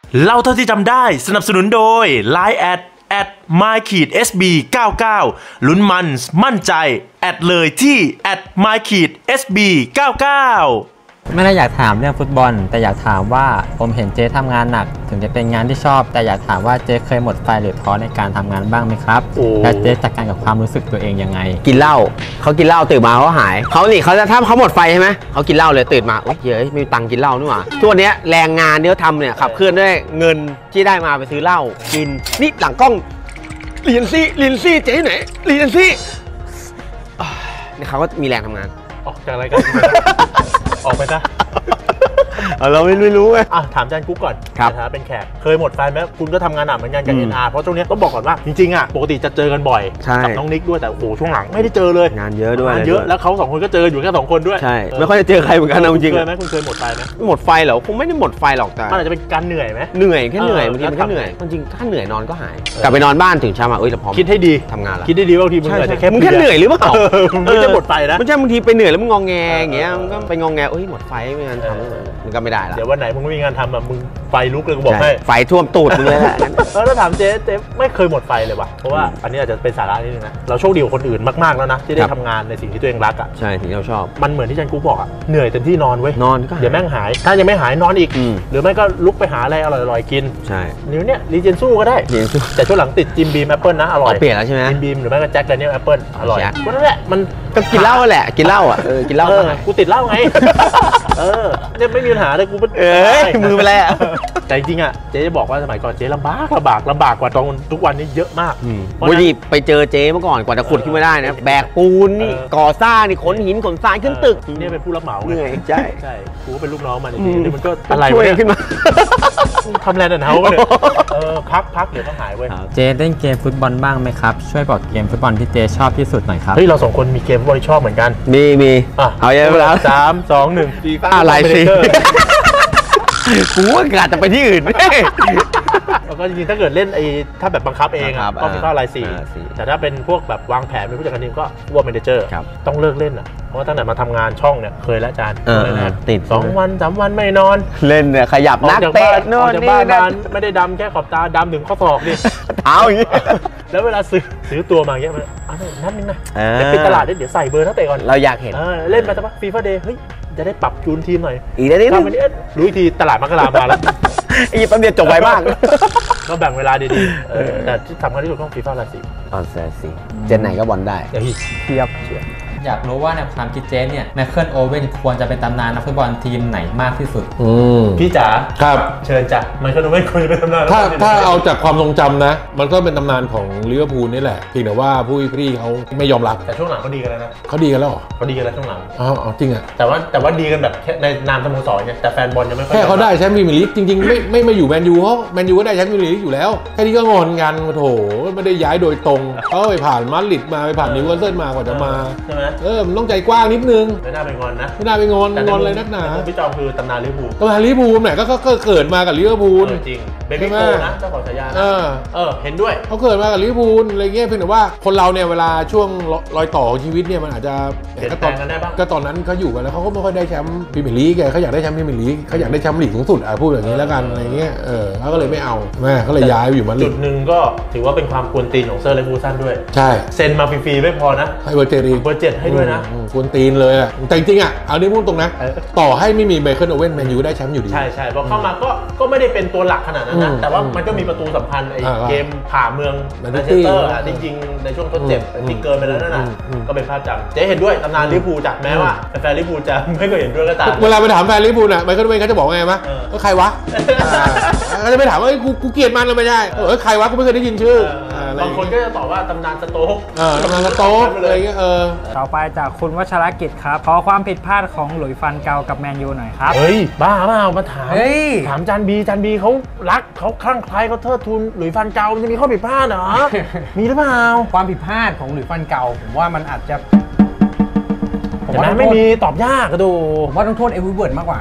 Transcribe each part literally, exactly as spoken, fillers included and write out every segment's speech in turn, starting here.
เล่าเท่าที่จำได้สนับสนุนโดย ไลน์ แอด แอด มาย เอส บี เก้าเก้า ลุ้นมันมั่นใจแอดเลยที่ แอด มาย เอส บี เก้าเก้าไม่ได้อยากถามเรื่องฟุตบอลแต่อยากถามว่าผมเห็นเจ๊ทำงานหนักถึงจะเป็นงานที่ชอบแต่อยากถามว่าเจ๊เคยหมดไฟหรือท้อในการทำงานบ้างไหมครับและเจ๊จัดการกับความรู้สึกตัวเองยังไงกินเหล้าเขากินเหล้าตื่นมาเขาหายเขาหนีเขาจะถ้าเขาหมดไฟใช่ไหมเขากินเหล้าเลยตื่นมาโอ๊ยเฮ้ยไม่มีตังค์กินเหล้านี่หว่าทุกวันนี้แรงงานที่เขาทำเนี่ยขับเคลื่อนด้วยเงินที่ได้มาไปซื้อเหล้ากินนี่หลังกล้องเรียนซี่เรียนซี่เจ๊ไหนเรียนซี่นี่เขาก็มีแรงทำงานออกจากรายการออกไปซะเราไม่รู้ไงอ่ะถามอาจารย์กุ๊กก่อนครับเป็นแขกเคยหมดไฟไหมคุณก็ทำงานหนักเหมือนกันกับ เอ็น อาร์ เพราะช่วงนี้ต้องบอกก่อนว่าจริงๆอ่ะปกติจะเจอกันบ่อยกับน้องนิกด้วยแต่โอ้โหช่วงหลังไม่ได้เจอเลยงานเยอะด้วยงานเยอะแล้วเขาสองคนก็เจออยู่แค่สองคนด้วยใช่ไม่ค่อยจะเจอใครเหมือนกันนะจริงๆเคยไหมคุณเคยหมดไฟไหมหมดไฟเหรอคงไม่ได้หมดไฟหรอกแต่มันอาจจะเป็นการเหนื่อยไหมเหนื่อยแค่เหนื่อยบางทีมันก็เหนื่อยจริงๆถ้าเหนื่อยนอนก็หายกลับไปนอนบ้านถึงเช้ามาเอ้ยเราพร้อมคิดให้ดีทำงานแล้วคิดให้ดีว่าบางทีมึงอาจจะแค่มึงแค่เหนื่อยหรือเปล่าไม่ใช่หมดไฟนะไม่ใช่บางทีไปเหนื่อยแล้วมึงงอแงอย่างเงี้ยมึงก็ไปงอแงเอ้ยหมดไฟไม่งานทำมันก็ไม่ได้ละเดี๋ยววันไหนมึงไม่มีงานทำแบบมึงไฟลุกเลยกูบอกให้ไฟท่วมตูดมึงเลยแหละแล้วถามเจ๊เจ๊ไม่เคยหมดไฟเลยว่ะเพราะว่าอันนี้อาจจะเป็นสาระนิดนึงนะเราโชคดีกว่าคนอื่นมากๆแล้วนะที่ได้ทำงานในสิ่งที่ตัวเองรักอ่ะใช่สิ่งที่เราชอบมันเหมือนที่อาจารย์กูบอกอ่ะเหนื่อยเต็มที่นอนเว้ยนอนก็เดี๋ยวแม่งหายถ้ายังไม่หายนอนอีกหรือไม่ก็ลุกไปหาอะไรอร่อยๆกินใช่นิ้วเนี้ยรีเจนสู้ก็ได้แต่ช่วงหลังติดจิมบีมแอปเปิลนะอร่อยเปลี่ยนแล้วใช่ไหมจิมบีมหรือไม่ก็แจ็คแดเนียลแอปเปิลอร่อยก็นั่นแหละมันก็กินเหล้าแหละกินเหล้าอ่ะเออกินเหล้ากูติดเหล้าไงเออเนี่ยไม่มีปัญหาเลยกูเอ้ยมือไปแล้วแต่จริงๆอ่ะเจ๊จะบอกว่าสมัยก่อนเจ๊ลำบากลำบากลำบากกว่าตอนทุกวันนี้เยอะมากวันนี้ไปเจอเจ๊เมื่อก่อนกว่าจะขุดขึ้นมาได้นะแบกปูนนี่ก่อสร้างนี่ขนหินขนทรายขึ้นตึกนี่เป็นผู้รับเหมาเหนื่อยใช่ใช่กูก็เป็นลูกน้องมันจริงๆมันก็อะไรช่วยขึ้นมาทำแรงเดินเท้าเลยเออพักพักเดี๋ยวก็หายเว้ยเจ๊เล่นเกมฟุตบอลบ้างไหมครับช่วยบอกเกมฟุตบอลที่เจ๊ชอบที่สุดหน่อยครับเฮ้ยเราสองคนมีเกมฟุตบอลที่ชอบเหมือนกันมีมีเอาอย่างไรสามสองหนึ่งอะไรสิกูว่ากาจะไปที่อื่นแล้วก็จริงๆถ้าเกิดเล่นไอ้ถ้าแบบบังคับเองก็ฟีฟ่าไลน์สี่แต่ถ้าเป็นพวกแบบวางแผนเป็นผู้จัดการทีมก็วอร์มเมนเจอร์ต้องเลิกเล่นอ่ะเพราะตั้งแต่มาทำงานช่องเนี่ยเคยแล้วอาจารย์ติดสองวันสามวันไม่นอนเล่นเนี่ยขยับนักเตะโน่นนี่นั่นไม่ได้ดำแค่ขอบตาดำถึงข้อศอกดิเท้าอย่างนี้แล้วเวลาซื้อซื้อตัวมาอย่างเงี้ยมันอ่ะนัดนึงนะแต่ปิดตลาดเดี๋ยวใส่เบอร์นักเตะก่อนเราอยากเห็นเล่นมาสักพักฟีฟ่าเดย์เฮ้ยจะได้ปรับจูนทีมหน่อยอีกนิดนึงรู้ทีตลาดมกรามาแล้วอีแป๊บเดียวจบไวมากก็แบ่งเวลาดีๆแต่ที่สำคัญที่สุดต้องฟีฟ่าไลน์สี่อ๋อใช่สิเจนไหนก็บอลได้เทียบอยากรู้ว่าในความคิดเจ๊เนี่ยไมเคิลโอเว่นควรจะเป็นตำนานนักฟุตบอลทีมไหนมากที่สุดพี่จ๋าครับเชิญจ้ะไมเคิลโอเว่นควรจะเป็นตำนานถ้าถ้าเอาจากความทรงจำนะมันก็เป็นตำนานของลิเวอร์พูลนี่แหละเพียงแต่ว่าผู้พี่เขาไม่ยอมรับแต่ช่วงหลังเขาดีกันแล้วนะเขาดีกันแล้วเขาดีกันแล้วช่วงหลังอ๋อจริงอ่ะแต่ว่าแต่ว่าดีกันแบบในนามสโมสรเนี่ยแต่แฟนบอลยังไม่ค่อยแค่เขาได้แชมป์พรีเมียร์ลีกจริงๆไม่ไม่มาอยู่แมนยูเขาแมนยูก็ได้แชมป์พรีเมียร์ลีกอยู่แล้วแค่นี้ก็งอนกันโถไม่ได้ย้ายโดยตรงเขาไปผ่านมาดริดมาไปผ่านนิวคาสเซิลมากว่าจะมาใช่ไหมเออมันต้องใจกว้างนิดนึงไม่น่าไปงอนนะไม่น่าไปงอนงอนอะไรนักหนาพี่จอมคือตำนานลิเวอร์พูลตำนานลิเวอร์พูลไหนก็ก็เกิดมากับลิเวอร์พูลจริงเบบี้โกนะเจ้าของฉายาเออเออเห็นด้วยเขาเกิดมากับลิเวอร์พูลอะไรเงี้ยเพียงแต่ว่าคนเราเนี่ยเวลาช่วงรอยต่อชีวิตเนี่ยมันอาจจะก็ตอนนั้นก็ตอนนั้นเขาอยู่กันแล้วเขาก็ไม่ค่อยได้แชมป์พรีเมียร์ลีกเขาอยากได้แชมป์พรีเมียร์ลีกเขาอยากได้แชมป์ลีกสูงสุดอ่ะพูดอย่างนี้แล้วกันอะไรเงี้ยเออเขาก็เลยไม่เอาแม่เขาเลยย้ายไปอยู่มาดริดจุดหนึ่งก็ถือว่าเป็นความกวนตีนของเซอร์เลฟูซันด้วยใช่เซ็นมาฟรีๆไม่พอนะให้เบอร์เจ็ดเบอร์เจ็ดให้ด้วยนะกวนตีนเลยอ่ะแต่จริงๆอ่ะเอานี่พูดตรงนะต่อให้ไม่มีไมเคิลโอเว่นแมนยูได้แชมป์อยู่ดีใช่ใช่พอเข้ามาก็ก็ไม่ได้เป็นตัวหลักขนาดนั้นนะแต่ว่ามันก็มีประตูสำคัญไอ้เกมผ่าเมืองแมนเชสเตอร์อ่ะจริงๆในช่วงทดเจ็บที่เกินไปแล้วนั่นน่ะก็เป็นภาพจำเจ๊เห็นด้วยตำนานลิเวอร์พูลจากแม้ว่าแฟนลิเวอร์พูลจะไม่เคยเห็นด้วยก็ตามเวลาไปถามแฟนลิเวอร์พูลอ่ะไมเคิลโอเว่นเขาจะบอกไงมั้ยก็ใครวะเขาจะไปถามว่ากูกูเกลียดมันเลยไม่ใช่เออใครวะกูไม่เคยได้ยินชื่อบางคนก็จะตอบว่าตำนานสโต๊กเออตำนานสโต๊กอะไรเงี้ยเออต่อไปจากคุณวัชรกิจครับขอความผิดพลาดของหลุยส์ฟันเกากับแมนยูหน่อยครับเฮ้ยบ้าเปล่ามาถามถามจานบีจานบีเขารักเขาคลั่งไคล้เขาเทิดทูนหลุยส์ฟันเกามันจะมีข้อผิดพลาดเหรอมีหรือเปล่าความผิดพลาดของหลุยส์ฟันเกาผมว่ามันอาจจะผมว่าไม่มีตอบยากก็ดูผมว่าต้องโทษเอวิเวิร์ดมากกว่า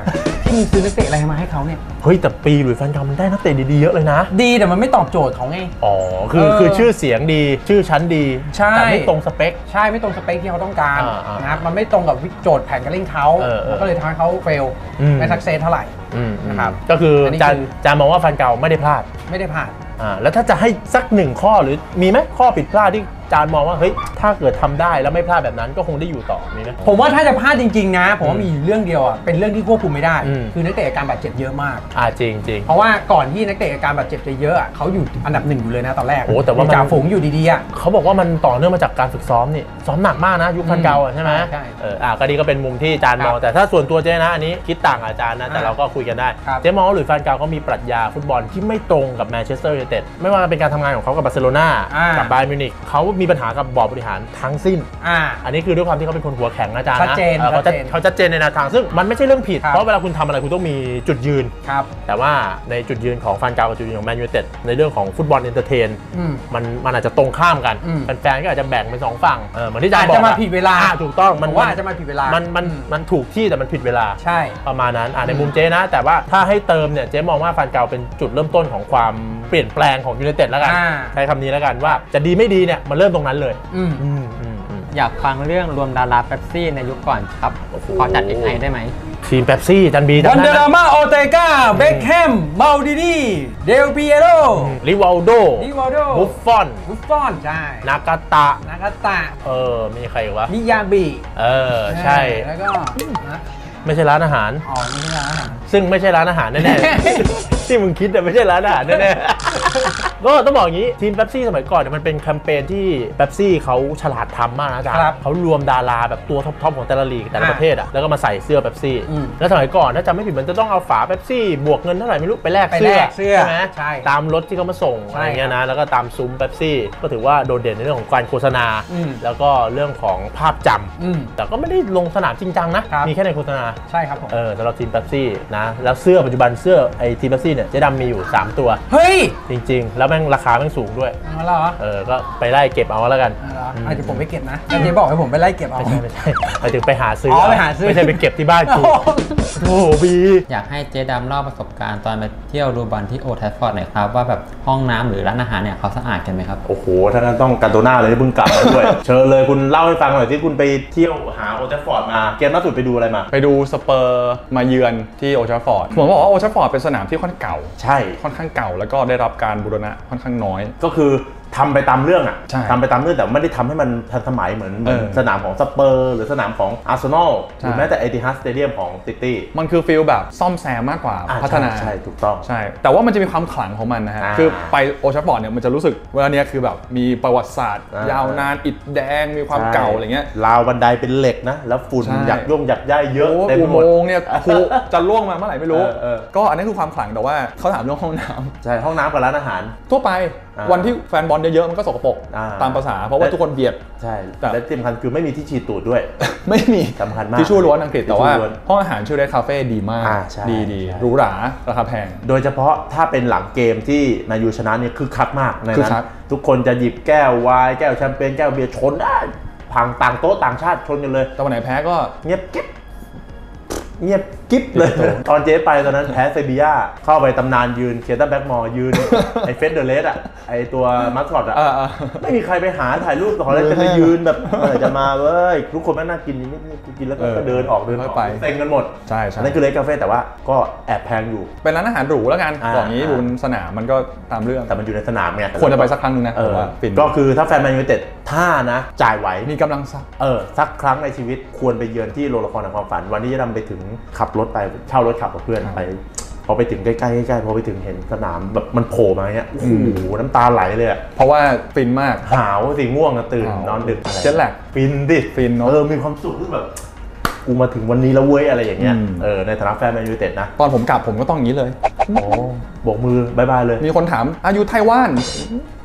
ที่มึงซื้อนักเตะอะไรมาให้เขาเนี่ยเฮ้ยแต่ปีหลุยส์แฟนกามันได้นักเตะดีๆเยอะเลยนะดีแต่มันไม่ตอบโจทย์เขาไงอ๋อคือเออคือชื่อเสียงดีชื่อชั้นดีใช่แต่ไม่ตรงสเปคใช่ไม่ตรงสเปคที่เขาต้องการอ่าอ่านนะครับมันไม่ตรงกับโจทย์แผนการเล่นเขาเออเออก็เลยทำให้เขาเฟลอืมไม่สักเซสเท่าไหร่อืมนะครับก็คืออนนี้จานคือจานมองว่าแฟนเก่าไม่ได้พลาดไม่ได้ผ่านอ่าแล้วถ้าจะให้สักหนึ่งข้อหรือมีไหมข้อผิดพลาดที่จานมองว่าเฮ้ยถ้าเกิดทำได้แล้วไม่พลาดแบบนั้นก็คงได้อยู่ต่อมีไหมผมว่าถ้าจะพลาดจริงๆนะผมว่ามีอยู่เรื่องเดียวอ่ะเป็นเรื่องที่ควบคุมไม่ได้อืมคือนักเตะอาการบาดเจ็บเยอะมากอ่าจริงจริงเพราะว่าก่อนที่นักเตะอาการบาดเจ็บจะเยอะอะเขาอยู่อันดับหนึ่งอยู่เลยนะตอนแรกโอ้แต่ว่ามันจ่าฝูงอยู่ดีๆอ่ะเขาบอกว่ามันต่อเนื่องมาจากการฝึกซ้อมนี่ซ้อมหนักมากนะยุคพันเก่าอ่ะใช่ไหมใช่เอออ่ะก็ดีก็เป็นมุมที่จานมองครับแต่ถ้าส่วนตัวเจ๊นะอันนี้คิดต่างกับอาจารย์นะแต่อ่าเราก็คุยกันได้ครับเจ๊มองว่าหลุยส์แฟนเก่าเขามีปรัชญาฟุตบอลที่ไม่ตรงกับแมนเชสเตอร์ยูไนเต็ดไม่ว่าเป็นการทำงานของเขากับบาร์เซโลนาอ่ากักับบาเยิร์นมิวนิกเขามีปัญหากับบอร์ดบริหารทั้งสิ้นอ่าอันนี้คือด้วยความที่เขาเป็นคนหัวแข็งนะอาจารย์ชัดนะเจนออเขาชัจะดเจนเขาชัดเจนในแนวทางซึ่งมันไม่ใช่เรื่องผิดครับเพราะเวลาคุณทำอะไรคุณต้องมีจุดยืนครับแต่ว่าในจุดยืนของแฟนเก่ากับจุดยืนของแมนยูไนเต็ดในเรื่องของฟุตบอลเอนเตอร์เทนอืมมันมันอาจจะตรงข้ามกันอืมแฟนๆก็อาจจะแบ่งเป็นสองฝั่งเออเหมือนที่อาจารย์อาจบอกจะมาผิดเวลาอ่ะถูกต้องมัมัน นว่าอาจจะมาผิดเวลามันมันมันถูกที่แต่มันผิดเวลาใช่ประมาณนั้นอ่ะในมุมเจ๊นะ แต่ว่าถ้าให้เติมเนี่ยเจ๊มองว่าแฟนเก่าเป็นจุดเริ่มต้นของความเปลี่ยนแปลงของยูไนเต็ดแล้วกันอ่าใช้คำนี้แล้วกันว่าจะดีไม่ดีเนี่ยมันเริ่มตรงนั้นเลยอืมอืมอืมอืมอยากฟังเรื่องรวมดาราเป๊ปซี่ในยุคก่อนครับโอ้โหพอจัดเอ็กไอได้ไหมทีมเป๊ปซี่จันบีวันจำเดได้อไหมรามาโอเตกาเบคแฮมเมาดินีเดลปิเอโรริวัลโดนิวาโดบุฟฟอนบุฟฟอนใช่นากาตะนากาตะเออมีใครอีกวะมิยาบิเออใช่แล้วก็นะไม่ใช่ร้านอาหารอ๋อไม่ใช่ร้านอาหารซึ่งไม่ใช่ร้านอาหารแน่ๆ ที่มึงคิดแต่ไม่ใช่ร้านอาหารแน่ๆ ก็ต้องบอกอย่างนี้ทีมเป๊ปซี่สมัยก่อนเนี่ยมันเป็นแคมเปญที่เป๊ปซี่เขาฉลาดทำมากนะจ๊ะครับเขารวมดาราแบบตัวท็อปๆของแต่ละลีกแต่ละอ่าประเภทอ่ะแล้วก็มาใส่เสื้อเป๊ปซี่อืมแล้วสมัยก่อนถ้าจำไม่ผิดมันจะต้องเอาฝาเป๊ปซี่บวกเงินเท่าไหร่ไม่รู้ไปแลกไปเสื้แลอกเสื้อใช่ไหมใช่ตามรถที่เขามาส่งใช่อะไรเงี้ยนะแล้วก็ตามซุ้มเป๊ปซี่ก็ถือว่าโดดเด่นในเรื่องของการโฆษณาอืมแล้วก็เรื่องของภาพจำอืมแต่ก็ไม่ได้ลงสนามจริงจังนะครับ มีแค่ในโฆษณาใช่ครับผมเออสำหรับทีมเป๊ปซี่นะแล้วเสื้อปัจจุบันเสื้อไอ้ทีมเป๊ปซี่เนี่ยเจ๊ดำมีอยู่ สาม ตัวเฮ้ยจริง ๆ แล้วแม่งราคาแม่งสูงด้วยเอาเหรอเออก็ไปไล่เก็บเอาแล้วกันเอาเหรออาจจะผมไปเก็บนะแล้วเจ๊บอกให้ผมไปไล่เก็บเอาไม่ใช่ไม่ใช่ไปถึงไปหาซื้ออ๋อเอาไปหาซื้อไม่ใช่ไปเก็บที่บ้านกูโอ้โอ้โหบีอยากให้เจ๊ดำเล่าประสบการณ์ตอนไปเที่ยวดูบอลที่โอทัฟฟอร์ดหน่อยครับว่าแบบห้องน้ำหรือร้านอาหารเนี่ยเขาสะอาดกันไหมครับโอ้โหถ้างั้นต้องการโตน่าเลยที่เพิ่งกลับมาด้วย เชิญเลยคุณเล่าให้ฟังหน่อยที่คุณไปเที่ยวหาโอเทฟฟอร์ดมาเกมล่าสุดไปดูอะไรมาไปดูสเปอร์มาเยือนที่โอลด์แทราฟฟอร์ดผมบอกว่าโอลด์แทราฟฟอร์ดเป็นสนามที่ค่อนเก่าใช่ค่อนข้างเก่าแล้วก็ได้รับการบูรณะค่อนข้างน้อยก็คือทำไปตามเรื่องอ่ะใช่ทำไปตามเรื่องแต่ไม่ได้ทำให้มันทันสมัยเหมือนเหมือนเออสนามของสเปอร์หรือสนามของอาร์เซนอลหใช่รือแม้แต่เอติฮัดสเตเดียมของซิตี้มันคือฟิลแบบซ่อมแซมมากกว่าอ่าพัฒนาใช่ใช่ถูกต้องใช่ แต่ว่ามันจะมีความขลังของมันนะฮะอ่าคือไปโอลด์แทราฟฟอร์ดเนี่ยมันจะรู้สึกว่าเนี้ยคือแบบมีประวัติศาสตร์อ่ายาวนานอิฐแดงมีความเก่าอะไรเงี้ยราวบันไดเป็นเหล็กนะ แล้วฝุ่นใช่หยักย่งหยักย่ายเยอะโอ้เต็มอุไปหมโมดงค์เนี่ยคุจะล่วงมาเมื่อไหร่ไม่รู้เออเออก็อันนี้คือความขลังแต่ว่าเขาถามเรื่องห้องน้ำใช่ห้องน้ำกับร้านอาหารทั่วไปอ่าวันที่แฟนบอลเยอะๆมันก็สกปรกอ่าตามภาษาเพราะว่าทุกคนเบียดใช่แต่และที่สำคัญคือไม่มีที่ฉีดตูดด้วยไม่มีสำคัญมากทิชชู่ล้วนอังกฤษแต่ว่าทิชชู่ล้วนห้องอาหารชื่อเรดคาเฟ่ดีมากอ่าใช่ดีดีใช่หรูหราราคาแพงโดยเฉพาะถ้าเป็นหลังเกมที่แมนยูชนะเนี่ยคือคักมากในคึกนั้คันกทุกคนจะหยิบแก้วไวน์แก้วแชมเปญแก้วเบียร์ชนได้พังต่างโต๊ะต่างชาติชนกันเลยแต่วันไหนแพ้ก็เงียบกิ๊บเงียบกิ๊บเลย ตอนเจ๊ไปตอนนั้นแพ้เซบีย่าเข้าไปตำนานยืนเคียร์ตันแบ็กมอร์ยืน ไอ้เฟสเดอร์เลสอ่ะไอ้ตัวมัสคอตอ่ะเออเออไม่มีใครไปหาถ่ายรูปต่อเลยจะไปยืนแบบเมื่อไหร่จะมาเว้ยทุกคนแม่งน่ากินนิดๆกูกินแล้วก็เออเดินออกเดินออกไปเซ็งกันหมดใช่ใช่อันนั้นคือเลสกาเฟ่แต่ว่าก็แอบแพงอยู่เป็นร้านอาหารหรูแล้วกันอ่าบอกงี้บนสนามมันก็ตามเรื่องแต่มันอยู่ในสนามไงควรจะไปสักครั้งหนึงนะเอผมอว่าฟินก็คือถ้าแฟนแมนยูไนเต็ดถ้านะจ่ายไหวมีกำลังซักเออสักครั้งในชีวิตควรไปเยือนที่โรงละครในความฝัน วันที่จะนำไปถึงขับรถไปเช่ารถขับกับเพื่อนไป พอไปถึงใกล้ๆใกล้ๆพอไปถึงเห็นสนามแบบมันโผล่มาเงี้ยโอ้โหน้ำตาไหลเลยอะเพราะว่าฟินมากหาวสีม่วงอะตื่นหาวนอนดึกอะไรเจ็ตแลกฟินดิฟินเนอะเออมีความสุขที่แบบกูมาถึงวันนี้แล้วเว้ยอะไรอย่างเงี้ยอืมเออในฐานะแฟนแมนยูไนเต็ดนะตอนผมกลับผมก็ต้องอย่างนี้เลยโอ้โบกมือบายบายเลยมีคนถามอายุไต้หวัน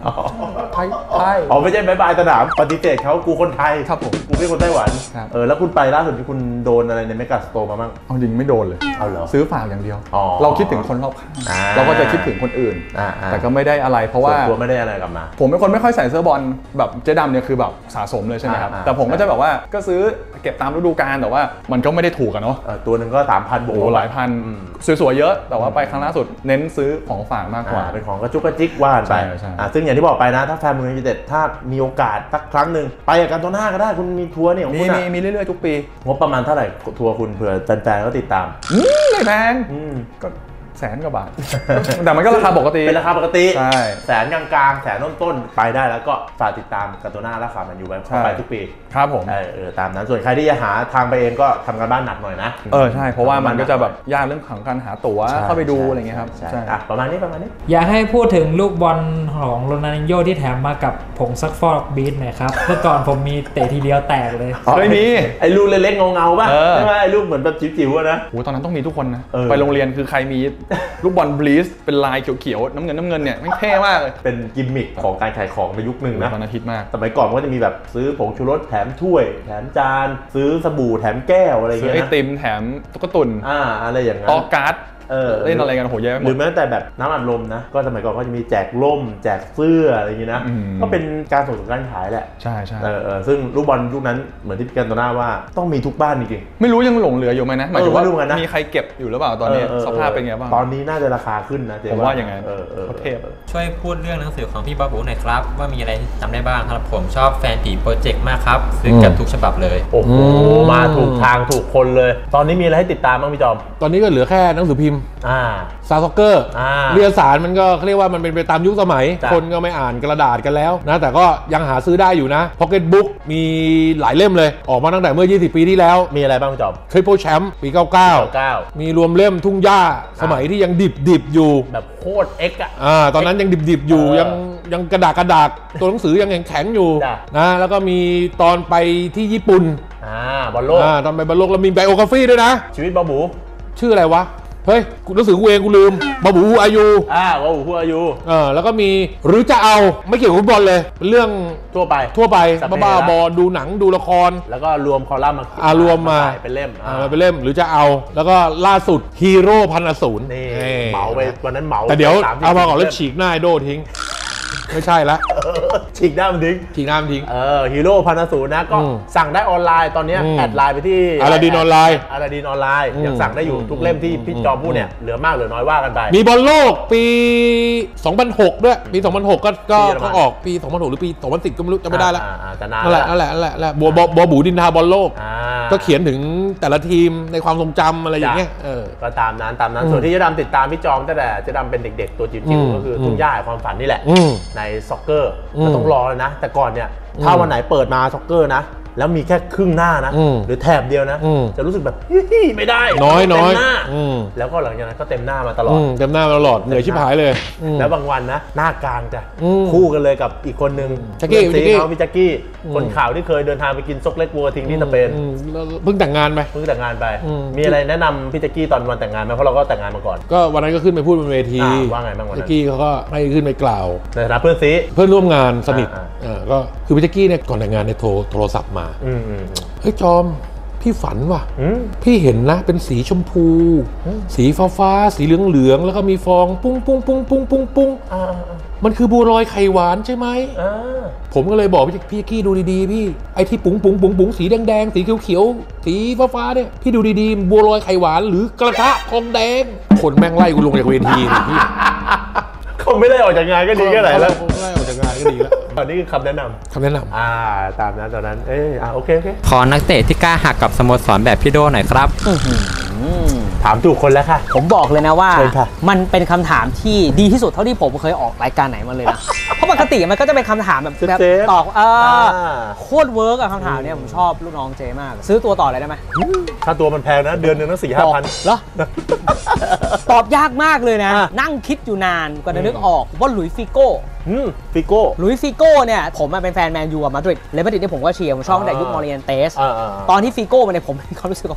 ไทยไทยอ๋อไม่ใช่บายบายสนามปฏิเสธเขากูคนไทยครับผมกูไม่คนไต้หวันครับเออแล้วคุณไปล่าสุดที่คุณโดนอะไรในเมกาสโตร์มาบ้างเอาจริงไม่โดนเลยเอาเหรอซื้อฝากอย่างเดียวอ๋อเราคิดถึงคนรอบข้างอ่าเราก็จะคิดถึงคนอื่นอ่าอ่าแต่ก็ไม่ได้อะไรเพราะส่ว่าวนตัวไม่ได้อะไรกลับมาผมเป็นคนไม่ค่อยใส่เสื้อบอลแบบเจ๊ดำเนี่ยคือแบบสะสมเลยใช่ไหมครับอ่าอ่าแต่ผมก็จะแบบว่าก็ซื้อเก็บตามฤดูกาลแต่ว่ามันก็ไม่ได้ถูกอะเนาะเออตัวหนึ่งก็สามพันบวโอ้กโหหลายพันอืมสวยๆเยอะแต่ว่าไปครั้งล่าสุดเน้นซื้อของฝากมากกว่าอ่าเป็นของกระจุกกระจิกว่านไปใช่ใช่อ่าซึ่งอย่างที่บอกไปนะถ้าแฟนเมืองยูไนเต็ดถ้ามีโอกาสสักครั้งหนึ่งไปกับกันตัวหน้าก็ได้คุณมีทัวร์เนี่ยของมีคุณมีอะมีเรื่อยๆทุกปีงบประมาณเท่าไหร่ทัวร์คุณเผื่อแฟนๆก็ติดตามอืมไม่แพงอืมก็แสนกว่าบาท แต่มันก็ราคาปกติเป็นราคาปกติใช่แสนกลางๆแสนต้นๆไปได้แล้วก็ฝากติดตามกันตัวหน้าราคามันอยู่ไปเข้าไปทุกปีครับผมเออเออตามนั้นส่วนใครที่จะหาทางไปเองก็ทำกันบ้านหนักหน่อยนะเออใช่เพราะว่ามันก็จะแบบยากเรื่องของการหาตั๋วใช่เข้าไปดูอะไรเงี้ยครับใช่ใช่อ่ะประมาณนี้ประมาณนี้อยากให้พูดถึงลูกบอลของโรนัลดินโญ่ที่แถมมากับผงซักฟอกบีทหน่อยครับ เมื่อก่อนผมมีเตะทีเดียวแตกเลยเคยมีไอ้ลูกเล็กๆเงาๆป่ะเออใช่ไหมไอ้ลูกเหมือนแบบจิ๋วๆอะนะโหตอนนั้นต้องมีทุกคนนะเออไปโรงเรียนคือใครมี ลูกบอลบลีสเป็นลายเขียวๆน้ำเงินน้ำเงินเนี่ยไม่งเท่มากเลยเป็นกิมมิคของการขายของในยุคหนึ่งนะตอนนั้นฮิตมากสมัยก่อนมันก็จะมีแบบซื้อผงชูรสแถมถ้วย แถมจาน ซื้อสบู่แถมแก้วอะไรซื้อเงี้ยไอนะติมแถมตุ๊กตุนอ่าอะไรอย่างนั้นต่อการ์ดเออเล่นอะไรกันโหเยอะไปหหมรืดอแม้แต่แบบน้ำอัดลมนะ ก็สมัยก่อนก็จะมีแจกล่ม แจกเสื้ออะไรอย่างงี้นะอืมก็เป็นการส่งเสริมการขายแหละใช่ใช่เออเออซึ่งลูกบอลยุคนั้นเหมือนที่พี่กันตัวหน้าว่าต้องมีทุกบ้านจริงไม่รู้ยังหลงเหลืออยู่ไหมนะหมายถึงว่าเออไม่รู้เหมือนกันนะมีใครเก็บอยู่หรือเปล่าๆตอนนี้ออออสภาพเป็นไงบ้างตอนนี้น่าจะราคาขึ้นนะเจ๊ผมว่าอย่างนั้นเออเออเขาเทพช่วยพูดเรื่องหนังสือของพี่บ๊อบบูหน่อยครับ ว่ามีอะไรที่จำได้บ้างครับผมชอบแฟนผีโปรเจกต์มากครับซื้อเกับทุกฉบับเลยโอ้โหมาถูกทางถูกคนเลย ตอนนี้มีอะไรให้ติดตามบ้างพี่จอมตอนนี้ก็เหลือแค่หนังสือพิมพ์อ่าซาซ็อกเกอร์อ่าเรียนสารมันก็เขาเรียกว่ามันเป็นไปตามยุคสมัยจ้ะคนก็ไม่อ่านกระดาษกันแล้วนะแต่ก็ยังหาซื้อได้อยู่นะพ็อกเก็ตบุ๊กมีหลายเล่มเลย ออกมาตั้งแต่เมื่อยี่สิบปีที่แล้วมีอะไรบ้างพี่จอมทริปเปิลแชมป์ปีเก้าเก้าเก้ามีรวมเล่มทุ่งหญ้าสมัยที่ยังดิบดิบๆอยู่แบบโคตรเอ็กซ์อะอ่าตอนนั้นยังดิบดิบๆอยู่เออยังยังกระดาษกระดาษตัวหนังสือยังแข็งแข็งๆอยู่จ้ะนะแล้วก็มีตอนไปที่ญี่ปุ่นอ่าบอลโลกอ่าตอนไปบอลโลกแล้วมีไบโอกราฟีด้วยนะชีวิตบาบูชื่ออะไรวะ เฮ้ยกูหนังสือกูเองกูลืมบาบูอายุอ่าบาบูผู้อายุเออแล้วก็มีหรือจะเอาไม่เกี่ยวกับฟุตบอลเลยเป็นเรื่องทั่วไปทั่วไปสัพเพเหระบ้าๆบอดูหนังดูละครแล้วก็รวมคอลัมน์มาอ่ารวมมาใส่เป็นเล่มอ่าเป็นเล่มหรือจะเอา แล้วก็ล่าสุดฮีโร่พันอสูรนี่นี่เหมาไปวันนั้นเหมาแต่เดี๋ยวสมสิบเอามาก่อนแล้วล่มฉีกหน้าไอโดทิ้ง ไม่ใช่ละเออฉีกหน้ามันทิ้งฉีกหน้ามันทิ้งเออฮีโร่พันศูนย์นะก็อืมสั่งได้ออนไลน์ตอนเนี้ยอืมแอดไลน์ไปที่อาลาดินออนไลน์อาลาดินออนไลน์อืมยังสั่งได้อยู่ทุกเล่มที่พี่จอมพูดเนี่ยเหลือมากเหลือน้อยว่ากันไปมีบอลโลกปี สองพันหก ด้วย ปี สองพันหก ก็ก็ปีเยอรมันก็ออกปี สองพันหก หรือปี สองพันสิบ ก็ไม่รู้จำไม่ได้แล้วอ่าอ่าแต่นานนั่นแหละนั่นแหละนั่นแหละนั่นแหละบัวบอบอบูดินทาบอลโลกอ่าก็เขียนถึงแต่ละทีมในความทรงจำอะไรอย่างเงี้ยเออก็ตามนั้นตามนั้นอืมส่วนที่เจะดำติดตามพี่จอมตั้งแต่เจะดำเป็นเด็กๆ ตัวจิ๋อืวมๆก็คืออืมทุ่งหญ้าแห่งความฝันนี่แหละอืมในซ็อกเกอร์อืมก็ต้องรอเลยนะ แต่ก่อนเนี่ยถ้าอืมวันไหนเปิดมาซ็อกเกอร์นะ แล้วมีแค่ครึ่งหน้านะอืมหรือแถบเดียวนะอืมจะรู้สึกแบบเฮ้ยไม่ได้น้อยเต็น้อยมหน้าอืมแล้วก็หลังจากนั้นก็เต็มหน้ามาตลออืดมเต็มหน้ามาตลอดเหนื่อยชิบหายเลยอืมแล้วบางวันนะ หน้ากลางจะอืมคู่กันเลยกับอีกคนนึงแจ็คกี้เพื่อนซีแจ็คกี้เขาพี่แจ็คกี้อืมคนข่าวที่เคยเดินทางไปกินซกเล็กวัวทิ้งที่สเปนอืมแล้วเพิ่งแต่งงานไปเพิ่งแต่งงานไปอืมมีอะไรแนะนำพี่แจ็คกี้ตอนวันแต่งงานไหมเพราะเราก็แต่งงานมาก่อนก็วันนั้นก็ขึ้นไปพูดบนเวทีอ่าว่าไงบ้างวันนั้นแจ็คกี้เขาก็ให้ขึ้นไปกล่าวในฐานะเพื่อนซีเพื่อนร่วมงานสนิทอ่าเออก็คือพี่แจ็คกี้เนี่ยก่อนแต่งงานเนี่ยโทรโทรศัพท์มาอืมอืมอืมเฮ้ยจอมพี่ฝันว่ะอืมพี่เห็นนะเป็นสีชมพู สีฟ้าฟ้าๆสีเหลืองเหลืองๆแล้วก็มีฟองปุ้งปุ้งปุ้งปุ้งปุ้งปุ้งอ่าอ่ามันคือบัวลอยไข่หวานใช่ไหมอ่าผมก็เลยบอกพี่พี่กี้ดูดีๆพี่ไอ้ที่ปุ้งปุ้งปุ้งปุ้งสีแดงๆสีเขียวๆสีฟ้าฟ้าๆเนี่ยพี่ดูดีๆบัวลอยไข่หวานหรือกระทะทองแดงคนแม่งไล่กูลงจากเวทีเลยพี่เขาไม่ได้ออกจากงานก็ดีแค่ไหนแล้วเขาไล่ออกจากงานก็ดีแล้วตอนนี้คือคำแนะนำคำแนะนำอ่าตามนั้นตอนนั้นเอออ่าโอเคโอเคขอนักเตะที่กล้าหักกับสโมสรแบบพี่โดหน่อยครับถามถูกคนแล้วค่ะผมบอกเลยนะว่าเชิญค่ะมันเป็นคำถามที่ดีที่สุดเท่าที่ผมเคยออกรายการไหนมาเลยนะ เพราะปกติมันก็จะเป็นคำถามแบบแบบเซฟตอบเอออ่าโคตรเวิร์กอะคำถามเนี่ยผมชอบลูกน้องเจมาก ซื้อตัวต่อเลยได้ไหมค่าตัวมันแพงนะ เดือนหนึงตั้งสี่ห้าพันเหรอ ตอบยากมากเลยนะอ่ะนั่งคิดอยู่นานกว่าจะนึกออกว่าหลุยส์ฟิโก้อืมฟิโก้หลุยส์ฟิโก้เนี่ยผมอะเป็นแฟนแมนยูกับมาดริดเลมาดริดเนี่ยผมก็เชียร์ผมชอบตั้งแต่ยุคมอริเอนเตสอ่าอ่าตอนที่ฟิโก้มาเนี่ยผมมีความรู้สึกว่าแบบ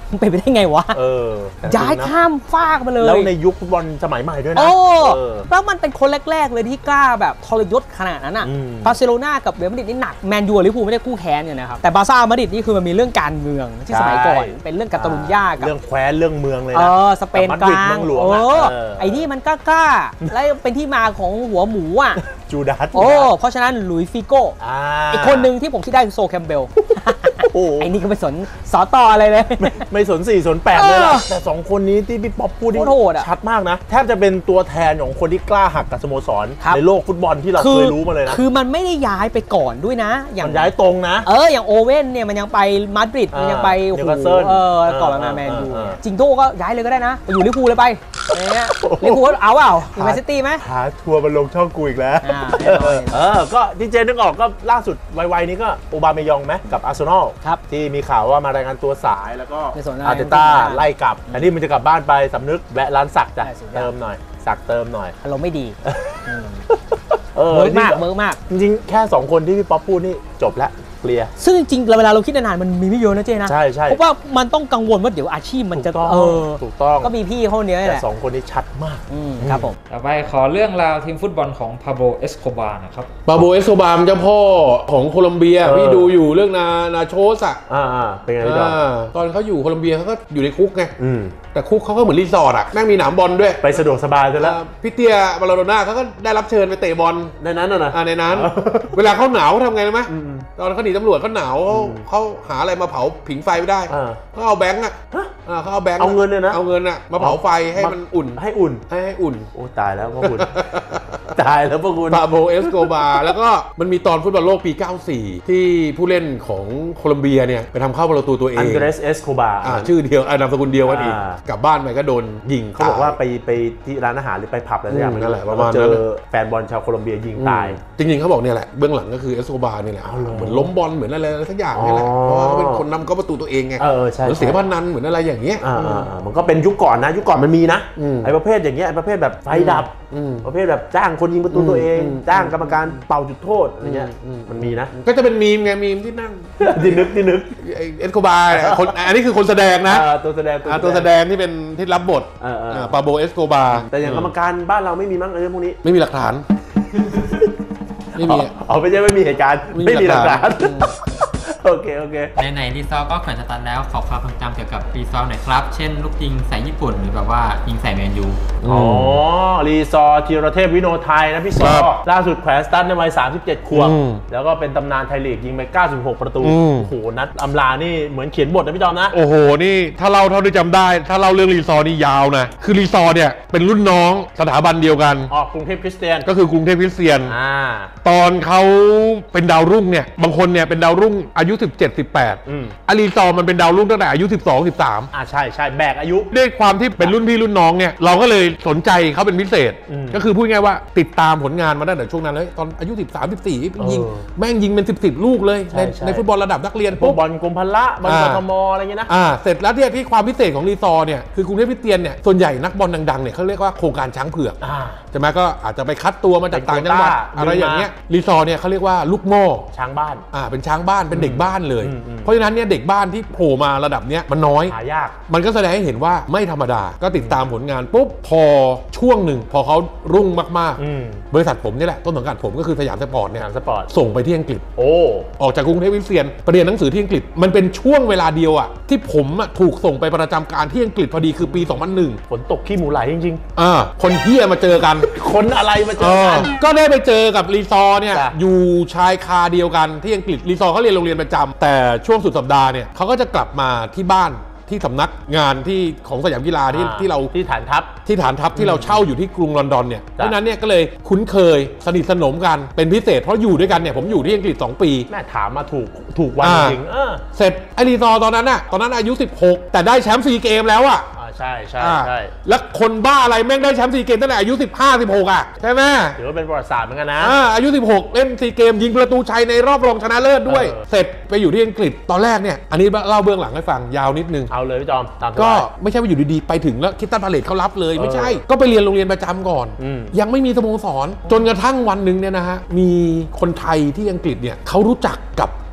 มันเป็นไปได้ไงวะเออย้ายข้ามฟากมาเลยแล้วในยุคฟุตบอลสมัยใหม่ด้วยนะโอ้เออแล้วมันเป็นคนแรกๆเลยที่กล้าแบบทรยศขนาดนั้นอ่ะอืมบาร์เซโลนากับเรอัลมาดริดนี่หนักแมนยูกับลิเวอร์พูลไม่ได้คู่แค้นกันนะครับแต่บาร์ซ่ามาดริดนี่คือมันมีเรื่องการเมืองที่สมัยก่อนเป็นเรื่องกาตาลุญญากับเรื่องแคว้นเรื่องเมืองเลยเอนะอสเปนกลางเมืองหลวงเออะอเออไอ้นี่มันกล้าๆแล้วเป็นที่มาของหัวหมูอ่ะจูดาสโอ้เพราะฉะนั้นหลุยส์ฟิโก้อ่าอีกคนหนึ่งที่ผมคิดได้คือโซแคมเบลโอ้ไอ้นี่ก็ไปสนสอต่ออะไรเลยไม่ไม่สนสี่สนแปดเลยล่ะเออแต่สองคนนี้ที่พี่ป๊อปพูดนี่โคตรโหดอะชัดมากนะ แทบจะเป็นตัวแทนของคนที่กล้าหักกับสโมสรครับในโลกฟุตบอลที่เราเคยรู้มาเลยนะคือมันไม่ได้ย้ายไปก่อนด้วยนะ อย่ามังนย้ายตรงนะเอออย่างโอเว่นเนี่ยมันยังไปมาดริดอ่ามัมันยังไปโอ้โห Newcastle เออก่อนมาอ่าแมนยูอ่าจิงโจ้ก็ย้ายเลยก็ได้นะไปอยู่ลิเวอร์พูลเลยไปอะไรเงี้ยลิเวอร์พูลเอาเปล่าอยู่แมนซิตี้ไหมหาทัวร์มาลงช่องกูอีกแล้วอ่าแน่นอนเออ ก็ที่เจนึกออกก็ล่าสุดไวๆนี้ก็โอบาเมยองไหมกับอาร์เซนอลครับที่มีข่าวว่ามารายงานตัวสายแล้วก็ไม่สนอะไรอาร์เตต้าไล่กลับอันนี้มันจะกลับบ้านไปสำนึกแวะร้านสักจ้ะได้สิเติมหน่อย สักเติมหน่อยอารมณ์ไม่ดีเออเวิร์กมากจริงๆเวิร์กมากจริงๆ แค่ สอง คนที่พี่ป๊อปพูดนี่จบแล้วเคลียร์ซึ่งจริงๆเวลาเราคิดนานๆมันมีไม่เยอะนะเจ๊นะใช่ใช่เพราะว่ามันต้องกังวลว่าเดี๋ยวอาชีพมันจะถูกต้องเออถูกต้องก็มีพี่เขาคนเดียวนี่แหแต่ละสองคนนี้ชัดมากอืมครับผมต่อไปขอเรื่องราวทีมฟุตบอลของพาโบเอสโคบานะครับปาโบเอสโซบามเจ้าพ่อของโคลอมเบียเออพี่ดูอยู่เรื่องนานาโชสอะอ่าอ่าเป็นไงพี่ดอมอ่าตอนเขาอยู่โคลอมเบียเขาก็อยู่ในคุกไงอืมแต่คุกเขาก็เหมือนรีสอร์ทอะแม่งมีหนามบอลด้วยไปสะดวกสบายซะแล้วอ่าพี่เตียบาลาโดน่าเขาก็ได้รับเชิญไปเตะบอลในนั้นน่ะนะอ่าในนั้นอ๋อเวลาเขาหนาวเขาทำไงรู้ไหมอืมตอนเขาหนีตำรวจเขาหนาวเขาเขาหาอะไรมาเผาผิงไฟไม่ได้อ่าเขาเอาแบงค์อะฮะอ่าเขาเอาแบงค์เอาเงินเนี่ยนะเอาเงินอะมาเผาไฟให้มันอุ่นให้อุ่นให้ให้อุ่นโอ้ตายแล้วพวกคุณ ตายแล้วพวกคุณปาโบเอสโกบา แล้วก็มันมีตอนฟุตบอลโลกปี เก้าสี่ ที่ผู้เล่นของโคลอมเบียเนี่ยไปทำเข้าประตูตัวเออันงเดรสเอสโคบาอ่าชื่อเดียวอ่านามสกุลเดียวกันอีกอ่ากลับบ้านไปก็โดนยิงเขาบอกว่าไปไปที่ร้านอาหารหรือไปผับอะไรสักอย่างอืมนั่นแหละแล้ปวระก็มาณเจนั้นอน่ะแฟนบอลชาวโคลอมเบียยิงตายจริงๆเขาบอกเนี่ยแหละเบื้องหลังก็คือเอสโกบาเนี่ยแหละเอาเหรอเหมือนล้มบอลเหมือนอะไรสักอย่างเนี่ยแหละอ๋อเพราะว่าเขาเป็นคนนำเข้าประตูตัวเองไงเออเออใช่เหมือนเสียบ้านนันเหมือนอะไรอย่างเงี้ยอ่าอ่าอ่ามันก็เป็นยุคก่อนนะยุคก่อนมันมีนะอืมไอ้ประเภทอย่างเงี้ยไอ้ประเภทแบบไฟดับอืมประเภทแบบจ้างคนยิงประตูตัวเองอืมจ้างกรรมการเป่าจุดโทษอะไรเงี้ยอืมมันมีนะก็จะเป็นมีมไงมีมที่นั่งที่นึกที่นึกไอ้เอสโกบาเนี่ยคนอันนี้คือคนแสดงนะอ่าตัวแสดงอ่าตัวแสดงที่เป็นที่รับบทเออเอออ่าปาโบเอสโกบาแต่อย่างกรรมการบ้านเราไม่มีมั้งเรื่องพวกนี้ไม่มีหลักฐาน ไม่มีอะอ๋อไม่ใช่ไม่มีเหตุการณ์ไม่มีไม่มีหลักหลัฐาก นฐานโอเคโอเคในๆรีซอร์ก็แขวนสตันแล้วขอความทรงจำเกี่ยวกับรีซอร์หน่อยครับ เช่นลูกยิงใส่ญี่ปุ่นหรือแบบว่ายิงใส่แมนยูอ๋อ รีซอร์ธีรเทพวิโนไทยนะพี่ซอครับล่าสุดแขวนสตันในวัยสามสิบเจ็ดขวบอืมแล้วก็เป็นตำนานไทยลีกยิงไปเก้าสิบหกประตูอืมโอ้โห นัดอำลานี่เหมือนเขียนบทนะพี่จอมนะโอ้โห นี่ถ้าเล่าเท่าที่จำได้ ถ้าเล่าเรื่องรีซอร์นี่ยาวนะ คือรีซอร์เนี่ยเป็นรุ่นน้องสถาบันเดียวกันออกกรุงเทพคริสเตียนก็คือกรุงเทพคริสเตียนอ่าตอนเขาเป็นดาวรุ่งเนี่ย บางคนเนี่ยเป็นดาวรุ่งอายุ สิบเจ็ด สิบแปดอืมอารีซอร์มันเป็นดาวรุ่งตั้งแต่อายุ สิบสอง สิบสามอ่าใช่ใช่แบกอายุด้วยความที่เป็นรุ่นพี่รุ่นน้องเนี่ยเราก็เลยสนใจเขาเป็นพิเศษอืมก็คือพูดง่ายๆว่าติดตามผลงานมาตั้งแต่ช่วงนั้นเลยตอนอายุ สิบสาม สิบสี่ยิงเออแม่งยิงเป็นสิบ สิบลูกเลยใช่ในใช่ในฟุตบอลระดับนักเรียนพวปุ๊กบบอลกรมพละบอลอ่ากทมอะไรเงี้ยนะอ่าเสร็จแล้วเนี่ยที่ความพิเศษของรีซอร์เนี่ยคือกรุงเทพคริสเตียนเนี่ยส่วนใหญ่นักบอลดังๆเนี่ยเขาเรียกว่าโครงการช้างเผือกอ่าใช่ไหมก็อาจจะไปคัดตัวมาจากเป็นต่างจังหวัดโควต้าอะไรอย่างเงี้ยดึงมารีซอร์เนี่ยเขาเรียกว่าลูกหม้อช้างบ้านอ่าเป็นช้างบ้านเป็นเด็กบ้านเลยอืมอืมเพราะฉะนั้นเนี่ยเด็กบ้านที่โผล่มาระดับเนี้ยมันน้อยหายากมันก็แสดงให้เห็นว่าไม่ธรรมดา ก็ติดตามผลงานปุ๊บพอช่วงหนึ่งพอเขารุ่งมากอืมๆ บริษัทผมนี่แหละต้นสังกัดผมก็คือสยามสปอร์ตเนี่ยสยามสปอร์ตส่งไปที่อังกฤษโอ้ออกจากกรุงเทพคริสเตียนไปเรียนหนังสือที่อังกฤษมันเป็นช่วงเวลาเดียวอะที่ผมอะถูกส่งไปประจำการที่อังกฤษพอดีคือปี สองพันหนึ่งฝนตกขี้หมูไหลจริงอ่าคนเฮียมาเจอกันๆ คนอะไรมาเจเอออกันก็ได้ไปเจอกับรีซอร์เนี่ยจ้ะอยู่ชายคาเดียวกันที่อังกฤษรีซอร์เขาเรียนโรงเรียนประจำแต่ช่วงสุดสัปดาห์เนี่ยเขาก็จะกลับมาที่บ้านที่สำนักงานที่ของสยามกีฬาที่อ่าที่เราที่ฐานทัพที่ฐานทัพที่เราเช่าอยู่ที่กรุงลอนดอนเนี่ยเพจ้ะราะฉะนั้นเนี่ยก็เลยคุ้นเคยสนิทสนมกันเป็นพิเศษเพราะอยู่ด้วยกันเนี่ยผมอยู่ที่อังกฤษสองปีแม่ถามมาถูกถูกวันอ่าจริงๆเออเสร็จไอรีซอร์ตอนนั้นน่ะตอนนั้นอายุสิบหกแต่ได้แชมป์ซีเกมแล้วอ่ะอ่าใช่ใช่อ่าใช่แล้วคนบ้าอะไรแม่งได้แชมป์ซีเกมตั้งแต่อายุสิบห้า สิบหกอ่ะใช่ไหมถือว่าเป็นประวัติศาสตร์เหมือนกันนะอ่าอายุสิบหกเล่นซีเกมยิงประตูชัยในรอบรองชนะเลิศด้วยเออเสร็จไปอยู่ที่อังกฤษตอนแรกเนี่ยอันนี้เล่าเบื้องหลังให้ฟังยาวนิดนึงเอาเลยพี่จอมตามสบายก็ไม่ใช่ว่าอยู่ดีๆ ไปถึงแล้วคิดตันพาเลทเขารับเลยไม่ใช่เออก็ไปเรียนโรงเรียนประจำก่อนอืมยังไม่มีสโมสร จนกระทั่งวันหนึ่งเนี่ยนะฮะมีคนไทยที่อังกฤษเนี่ยเขารู้จักกับ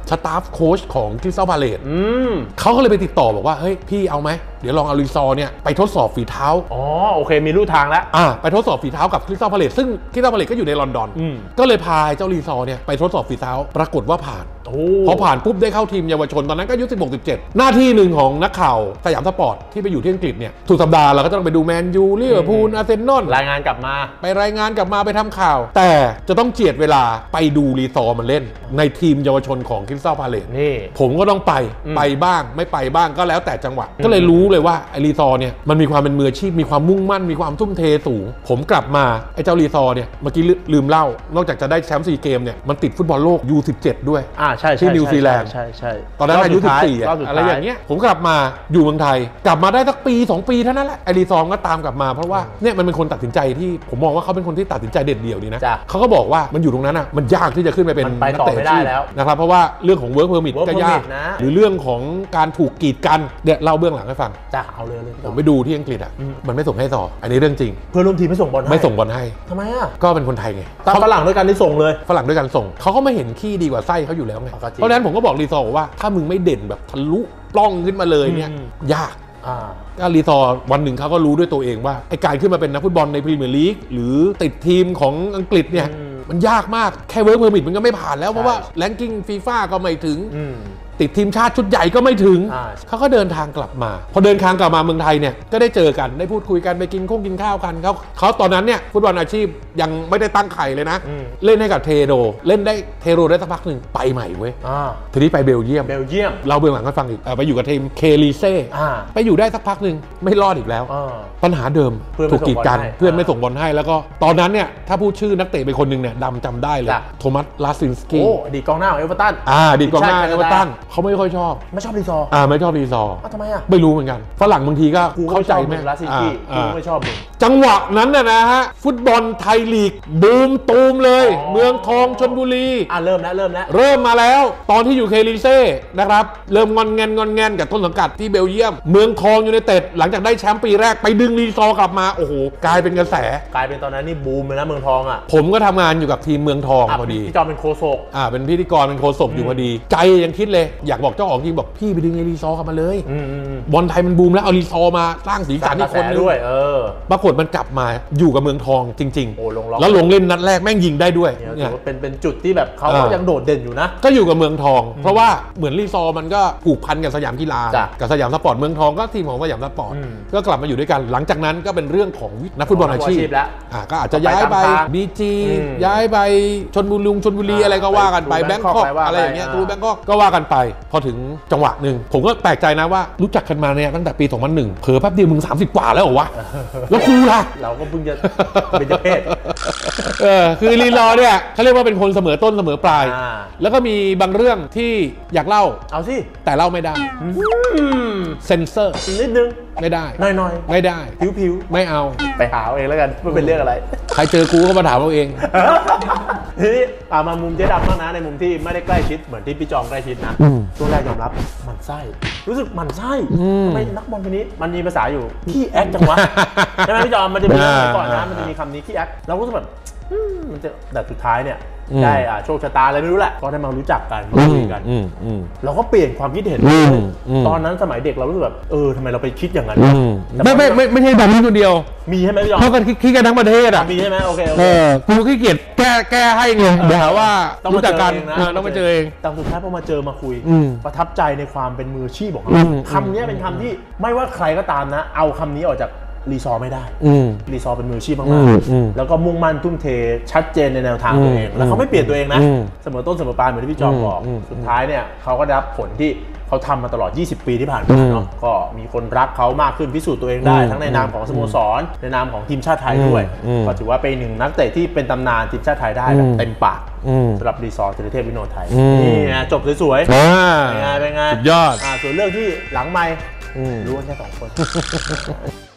สตาฟโค้ชของคริสตัลพาเลซอืมเขาก็เลยไปติดต่อบอกว่าเฮ้ยพี่เอาไหมเดี๋ยวลองเอาลีซอร์เนี่ยไปทดสอบฝีเท้าอ๋อโอเคมีลู่ทางแล้วอ่าไปทดสอบฝีเท้ากับคริสตัลพาเลซซึ่งคริสตัลพาเลซก็อยู่ในลอนดอนก็เลยพาเจ้าลีซอร์เนี่ยไปทดสอบฝีเท้าปรากฏว่าผ่านพอผ่านปุ๊บได้เข้าทีมเยาวชนตอนนั้นก็อายุสิบหก สิบเจ็ดหน้าที่หนึ่งของนักข่าวสยามสปอร์ตที่ไปอยู่ที่อังกฤษเนี่ยทุกสัปดาห์เราก็ต้องไปดูแมนยูลิเวอร์พูลอาร์เซนอลรายงานกลับมาไปรายงานกลับมาไปทำข่าวแต่จะต้องเจียดเวลาไปดูลีซอร์มันเล่นในทีมเยาวชนของคริสตัลพาเลซนี่ผมก็ต้องไปไปบ้างไม่ไปบ้างก็แล้วแต่จังหวะก็เลยรู้เลยว่าไอลีซอร์เนี่ยมันมีความเป็นมืออาชีพมีความมุ่งมั่นมีความทุ่มเทสูงผมกลับมาไอเจ้าลีซอร์เนี่ยเมื่อกี้ลืมเล่านอกจากจะได้แชมป์ซีเกมเนี่ยมันติดฟุตบอลโลก ยู สิบเจ็ด ด้วยอ่าใช่ที่นิวซีแลนด์ใช่ใช่ตอนนั้นอายุสิบสี่อะไรอย่างเงี้ยผมกลับมาอยู่เมืองไทยกลับมาได้สักปีสองปีเท่านั้นแหละไอลีซอร์ก็ตามกลับมาเพราะว่าเนี่ยมันเป็นคนตัดสินใจที่ผมมองว่าเขาเป็นคนที่ตัดสินใจเด็ดเดี่ยวดีนะเขาก็บอกว่ามันอยู่ตรงนั้นอ่ะมันยากที่จะขึ้นไปเป็นนักเตะไม่ได้แล้วนะครับเพราะว่าเรื่องของ work permit ก็ยากหรือเรื่องของการถูกกีดกันเดี๋ยวเล่าเบื้องหลังให้ฟังจ้าเอาเลยเลยผมไปดูที่อังกฤษอ่ะมันไม่ส่งให้ต่ออันนี้เรื่องจริงเพื่อนร่วมทีมไม่ส่งบอลให้ไม่ส่งบอลให้ทำไมอ่ะก็เป็นคนไทยไงฝรั่งด้วยกันที่ส่งเลยฝรั่งด้วยกันส่งเขาก็ไม่เห็นขี้ดีกว่าไส้เขาอยู่แล้วไงเพราะฉะนั้นผมก็บอกลีซอร์ว่าถ้ามึงไม่เด่นแบบทะลุปล้องขึ้นมาเลยเนี่ยยากก็ลีซอร์วันหนึ่งเขาก็รู้ด้วยตัวเองว่าไอการขึ้นมาเป็นนักฟุตบอลในพรีเมียร์ลีกหรือติดทีมของอังกฤษเนี่ยมันยากมากแค่เวิร์กเพอร์มิทมันก็ไม่ผ่านแล้วเพราะว่าแรงกิ้งฟีฟ่าก็ไม่ถึงติดทีมชาติชุดใหญ่ก็ไม่ถึงเขาก็เดินทางกลับมาพอเดินทางกลับมาเมืองไทยเนี่ยก็ได้เจอกันได้พูดคุยกันไปกินข้าวกินข้าวกันเขาเขาตอนนั้นเนี่ยฟุตบอลอาชีพยังไม่ได้ตั้งไข่เลยนะเล่นให้กับเทโรเล่นได้เทโรได้สักพักหนึ่งไปใหม่เว้ยทีนี้ไปเบลเยียมเบลเยียมเราเบื้องหลังให้ฟังอีกไปอยู่กับทีมเคลีเซ่ไปอยู่ได้สักพักหนึ่งไม่รอดอีกแล้วปัญหาเดิมถูกกีดกันเพื่อนไม่ส่งบอลให้แล้วก็ตอนนั้นเนี่ยถ้าพูดชื่อนักเตะเป็นคนหนึ่งเนี่ยดำจำได้เลยโทมัสลาซินสกี้โอ้ดีกองหน้าของเอเวอร์ตันอ่าดีกองหน้าเอเวอร์ตันเขาไม่ค่อยชอบไม่ชอบรีซอร์อ่าไม่ชอบรีซอร์ทำไมอ่ะไม่รู้เหมือนกันฝรั่งบางทีก็เข้าใจไหมลาซินกี้กูไม่ชอบมึงจังหวะนั้นนะนะฮะฟุตบอลไทยลีกบูมตูมเลยเมืองทองชลบุรีอ่าเริ่มแล้วเริ่มแล้วเริ่มมาแล้วตอนที่อยู่เคลีเซ่นะครับเริ่มงอนแงนงอนแงนกับต้นสังกัดที่เบลเยียมเมืองทองยูไนเต็ดหลังจากได้แชมป์ปีแรกไปดึงรีซอร์กลับมาโอ้โหกลายเป็นกระแสกลายเป็นตอนนั้นนี่บูมเลยนะเมืองทองอ่ะผมก็ทำงานอยู่กับทีมเมืองทองพอดีพี่จอมเป็นโฆษกอ่าเป็นพิธีกรเป็นโฆษกอยู่พอดีใจยังคิดเลยอยากบอกเจ้าของทีมบอกพี่ไปดึงรีซอร์กลับมาเลยบอลไทยมันบูมแล้วเอารีซอร์มาสร้างสีสันให้คนด้วยเออปรากฏมันกลับมาอยู่กับเมืองทองจริงๆแล้วลงเล่นนัดแรกแม่งยิงได้ด้วยเนี่ยเป็นเป็นจุดที่แบบเขาก็ยังโดดเด่นอยู่นะก็อยู่กับเมืองทองเพราะว่าเหมือนรีซอร์มันก็ผูกพันกับสยามกีฬากับสยามสปอร์ตเมืองทองก็ทีมของสยามสปอร์ตก็กลับมาอยู่ด้วยกันหลังจากนั้นก็เป็นเรื่องของนักฟุตบอลอาชีพแล้วก็อาจจะย้ายไปบีจีย้ายไปชลบุรีชลบุรีอะไรก็ว่ากันไปแบงคอกอะไรอย่างเงี้ยตูแบงคอกก็ว่ากันไปพอถึงจังหวะหนึ่งผมก็แปลกใจนะว่ารู้จักกันมาเนี่ยตั้งแต่ปีสองพันหนึ่งเผลอแป๊บเดียวมึงสามสิบกว่าแล้วเหรอวะแล้วครูล่ะเราก็เพิ่งจะเป็นเพศเออคือลีลอเนี่ยเขาเรียกว่าเป็นคนเสมอต้นเสมอปลายแล้วก็มีบางเรื่องที่อยากเล่าเอาสิแต่เล่าไม่ได้เซนเซอร์นิดนึงไม่ได้น้อยๆไม่ได้ผิวๆไม่เอาไปหาเอาเองแล้วกันไม่เป็นเรื่องอะไรใครเจอกูก็มาถามเราเองทีนี้ตามมามุมเจ๊ดำบ้างนะในมุมที่ไม่ได้ใกล้ชิดเหมือนที่พี่จอมใกล้ชิดนะช่วงแรกยอมรับมันไส้รู้สึกมันไส้ทำไมนักบอลคนนี้มันมีภาษาอยู่ขี้แอคจังวะใช่ไหมพี่จอมมันจะมีสมัยก่อนนะมันจะมีคำนี้ขี้แอคเราก็รู้สึกแบบมันจะแต่สุดท้ายเนี่ยได้โชคชะตาอะไรไม่รู้แหละก็ได้มารู้จักกันคุยกันเราก็เปลี่ยนความคิดเห็นตอนนั้นสมัยเด็กเรารู้สึกแบบเออทำไมเราไปคิดอย่างนั้นไม่ไม่ไม่ไม่ใช่แบบนี้คนเดียวมีใช่ไหมพี่จอมเพราะกันคิดกันทั้งประเทศอ่ะมีใช่ไหมโอเคโอเคกูขี้เกียจแก้แก้ให้ไงเดี๋ยวว่าต้องรู้จักกันต้องมาเจอเองแต่สุดท้ายพอมาเจอมาคุยประทับใจในความเป็นมืออาชีพของเขาคำนี้เป็นคำที่ไม่ว่าใครก็ตามนะเอาคำนี้ออกจากรีซอร์ไม่ได้รีซอร์เป็นมืออาชีพมากๆแล้วก็มุ่งมั่นทุ่มเทชัดเจนในแนวทางตัวเองแล้วเขาไม่เปลี่ยนตัวเองนะเสมอต้นเสมอปลายเหมือนที่พี่จอมบอกสุดท้ายเนี่ยเขาก็ได้รับผลที่เขาทำมาตลอดยี่สิบปีที่ผ่านมาเนาะก็มีคนรักเขามากขึ้นพิสูจน์ตัวเองได้ทั้งในนามของสโมสรในนามของทีมชาติไทยด้วยก็ถือว่าเป็นหนึ่งนักเตะที่เป็นตำนานทีมชาติไทยได้แบบเต็มปากสำหรับรีซอร์ธีรเทพวิโนไทยนี่ไงจบสวยๆเป็นไงเป็นไงสุดยอดส่วนเรื่องที่หลังไมค์รู้กันแค่สองคน